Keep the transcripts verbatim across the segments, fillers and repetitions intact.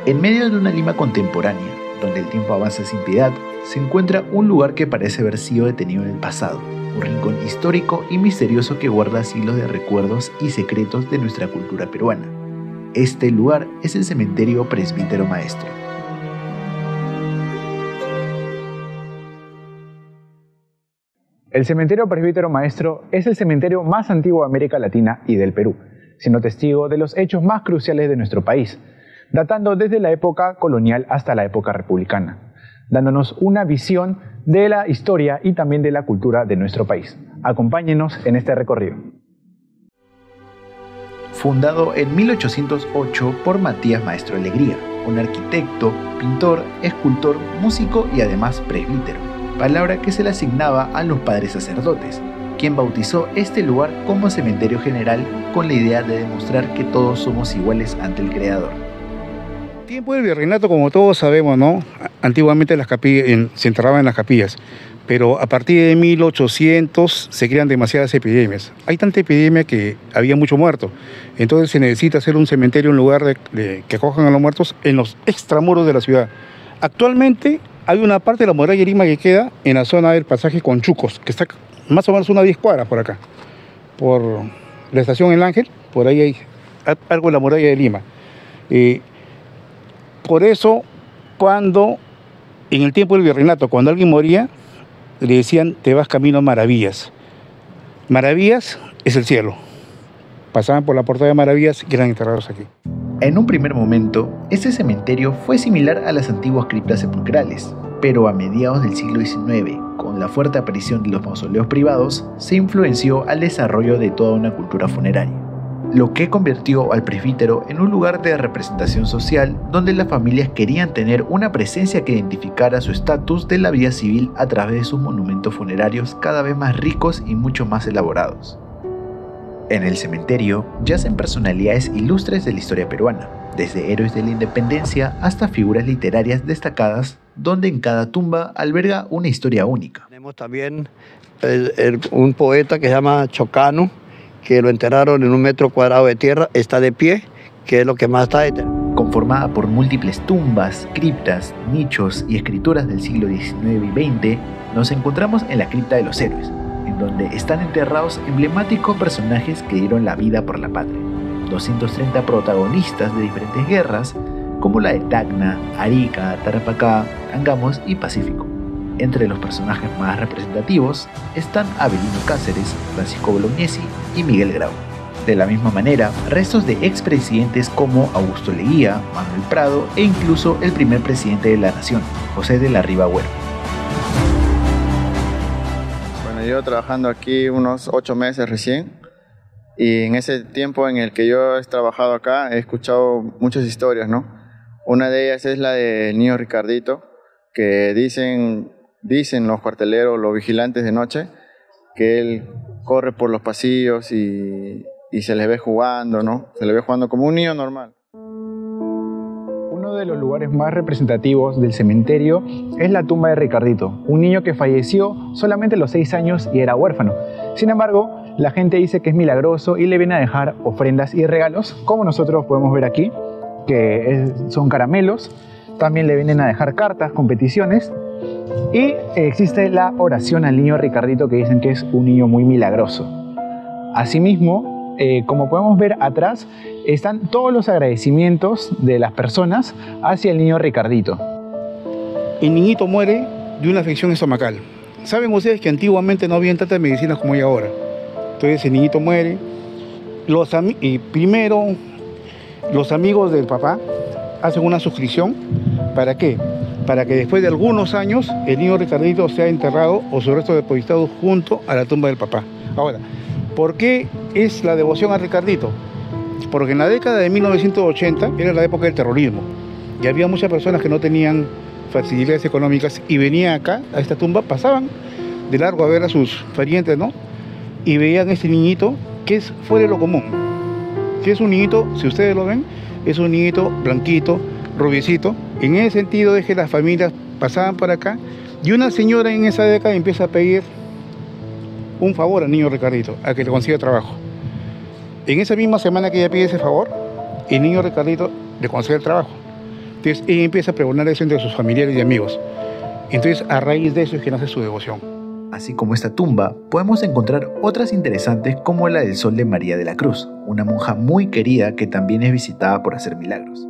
En medio de una Lima contemporánea, donde el tiempo avanza sin piedad, se encuentra un lugar que parece haber sido detenido en el pasado, un rincón histórico y misterioso que guarda siglos de recuerdos y secretos de nuestra cultura peruana. Este lugar es el Cementerio Presbítero Maestro. El Cementerio Presbítero Maestro es el cementerio más antiguo de América Latina y del Perú, siendo testigo de los hechos más cruciales de nuestro país, datando desde la época colonial hasta la época republicana, dándonos una visión de la historia y también de la cultura de nuestro país. Acompáñenos en este recorrido. Fundado en mil ochocientos ocho por Matías Maestro Alegría, un arquitecto, pintor, escultor, músico y además presbítero, palabra que se le asignaba a los padres sacerdotes, quien bautizó este lugar como cementerio general con la idea de demostrar que todos somos iguales ante el Creador. En el tiempo del virreinato, como todos sabemos, ¿no? Antiguamente las capillas, en, se enterraban en las capillas, pero a partir de mil ochocientos se crean demasiadas epidemias. Hay tanta epidemia que había mucho muerto, entonces se necesita hacer un cementerio en lugar de, de que acojan a los muertos en los extramuros de la ciudad. Actualmente hay una parte de la muralla de Lima que queda en la zona del pasaje Conchucos, que está más o menos unas diez cuadras por acá, por la estación El Ángel, por ahí hay algo de la muralla de Lima. Eh, por eso, cuando en el tiempo del virreinato, cuando alguien moría, le decían, te vas camino a Maravillas. Maravillas es el cielo. Pasaban por la puerta de Maravillas y eran enterrados aquí. En un primer momento, este cementerio fue similar a las antiguas criptas sepulcrales, pero a mediados del siglo diecinueve, con la fuerte aparición de los mausoleos privados, se influenció al desarrollo de toda una cultura funeraria, lo que convirtió al presbítero en un lugar de representación social donde las familias querían tener una presencia que identificara su estatus de la vida civil a través de sus monumentos funerarios cada vez más ricos y mucho más elaborados. En el cementerio yacen personalidades ilustres de la historia peruana, desde héroes de la independencia hasta figuras literarias destacadas, donde en cada tumba alberga una historia única. Tenemos también el, el, un poeta que se llama Chocano, que lo enterraron en un metro cuadrado de tierra, está de pie, que es lo que más está de tener. Conformada por múltiples tumbas, criptas, nichos y escrituras del siglo diecinueve y veinte, nos encontramos en la cripta de los héroes, en donde están enterrados emblemáticos personajes que dieron la vida por la patria. doscientos treinta protagonistas de diferentes guerras, como la de Tacna, Arica, Tarapacá, Angamos y Pacífico. Entre los personajes más representativos están Avelino Cáceres, Francisco Bolognesi y Miguel Grau. De la misma manera, restos de expresidentes como Augusto Leguía, Manuel Prado e incluso el primer presidente de la nación, José de la Riva Huerta. Bueno, llevo trabajando aquí unos ocho meses recién, y en ese tiempo en el que yo he trabajado acá he escuchado muchas historias, ¿no? Una de ellas es la del niño Ricardito, que dicen, dicen los cuarteleros, los vigilantes de noche, que él corre por los pasillos y, y se le ve jugando, ¿no? Se le ve jugando como un niño normal. Uno de los lugares más representativos del cementerio es la tumba de Ricardito, un niño que falleció solamente a los seis años y era huérfano. Sin embargo, la gente dice que es milagroso y le viene a dejar ofrendas y regalos, como nosotros podemos ver aquí, que es, son caramelos. También le vienen a dejar cartas con peticiones. Y existe la oración al niño Ricardito, que dicen que es un niño muy milagroso. Asimismo, eh, como podemos ver atrás, están todos los agradecimientos de las personas hacia el niño Ricardito. El niñito muere de una afección estomacal. Saben ustedes que antiguamente no había tantas medicinas como hay ahora. Entonces el niñito muere. Los y primero, los amigos del papá hacen una suscripción. ¿Para qué? Para que después de algunos años el niño Ricardito sea enterrado o su resto depositado junto a la tumba del papá. Ahora, ¿por qué es la devoción a Ricardito? Porque en la década de mil novecientos ochenta era la época del terrorismo y había muchas personas que no tenían facilidades económicas y venían acá a esta tumba, pasaban de largo a ver a sus parientes, ¿no? Y veían a este niñito que es fuera de lo común. Que es un niñito, si ustedes lo ven, es un niñito blanquito, rubiecito. En ese sentido es que las familias pasaban por acá y una señora en esa década empieza a pedir un favor al niño Ricardito, a que le consiga trabajo. En esa misma semana que ella pide ese favor, el niño Ricardito le consigue el trabajo. Entonces ella empieza a pregonar eso entre sus familiares y amigos. Entonces a raíz de eso es que nace su devoción. Así como esta tumba, podemos encontrar otras interesantes como la del Sol de María de la Cruz, una monja muy querida que también es visitada por hacer milagros.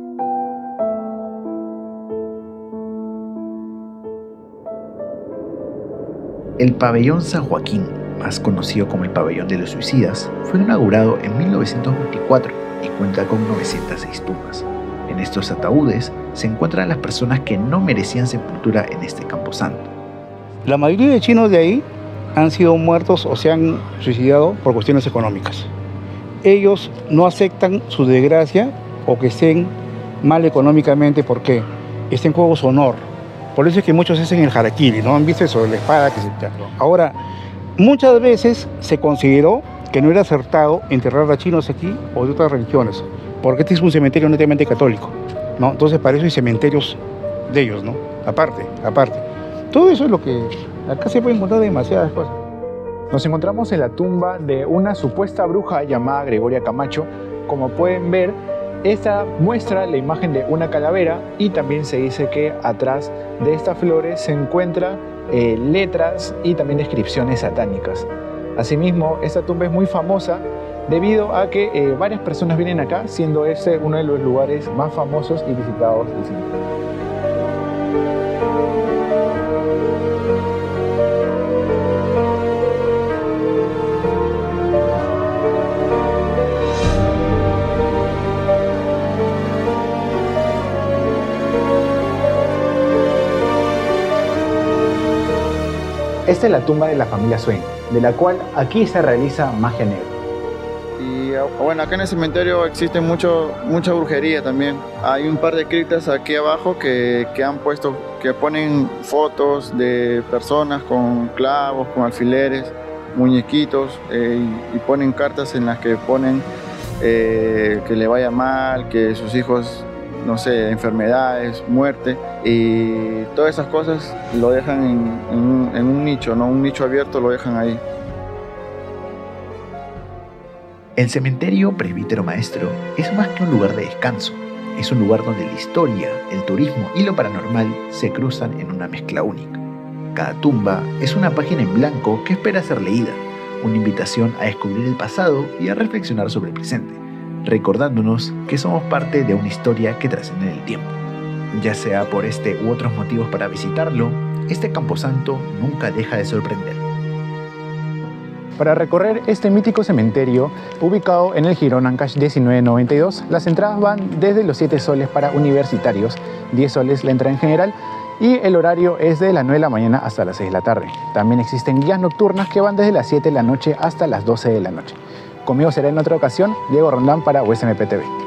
El pabellón San Joaquín, más conocido como el pabellón de los suicidas, fue inaugurado en mil novecientos veinticuatro y cuenta con novecientas seis tumbas. En estos ataúdes se encuentran las personas que no merecían sepultura en este camposanto. La mayoría de chinos de ahí han sido muertos o se han suicidado por cuestiones económicas. Ellos no aceptan su desgracia o que estén mal económicamente porque está en juego su honor. Por eso es que muchos hacen el harakiri, ¿no? Han visto eso de la espada que se... Ahora, muchas veces se consideró que no era acertado enterrar a chinos aquí o de otras religiones, porque este es un cementerio netamente católico, ¿no? Entonces para eso hay cementerios de ellos, ¿no? Aparte, aparte. Todo eso es lo que... Acá se puede encontrar demasiadas cosas. Nos encontramos en la tumba de una supuesta bruja llamada Gregoria Camacho. Como pueden ver, esta muestra la imagen de una calavera y también se dice que atrás de estas flores se encuentran eh, letras y también descripciones satánicas. Asimismo, esta tumba es muy famosa debido a que eh, varias personas vienen acá, siendo este uno de los lugares más famosos y visitados del cementerio. Esta es la tumba de la familia Swain, de la cual aquí se realiza magia negra. Y bueno, acá en el cementerio existe mucho, mucha brujería también. Hay un par de criptas aquí abajo que, que han puesto, que ponen fotos de personas con clavos, con alfileres, muñequitos, eh, y, y ponen cartas en las que ponen eh, que le vaya mal, que sus hijos, no sé, enfermedades, muerte, y todas esas cosas lo dejan en, en, un, en un nicho, ¿no? Un nicho abierto lo dejan ahí. El cementerio Presbítero Maestro es más que un lugar de descanso, es un lugar donde la historia, el turismo y lo paranormal se cruzan en una mezcla única. Cada tumba es una página en blanco que espera ser leída, una invitación a descubrir el pasado y a reflexionar sobre el presente, recordándonos que somos parte de una historia que trasciende en el tiempo. Ya sea por este u otros motivos para visitarlo, este camposanto nunca deja de sorprender. Para recorrer este mítico cementerio, ubicado en el Jirón Ancash diecinueve noventa y dos, las entradas van desde los siete soles para universitarios, diez soles la entrada en general, y el horario es de las nueve de la mañana hasta las seis de la tarde. También existen guías nocturnas que van desde las siete de la noche hasta las doce de la noche. Conmigo será en otra ocasión, Diego Rondán para U S M P T V.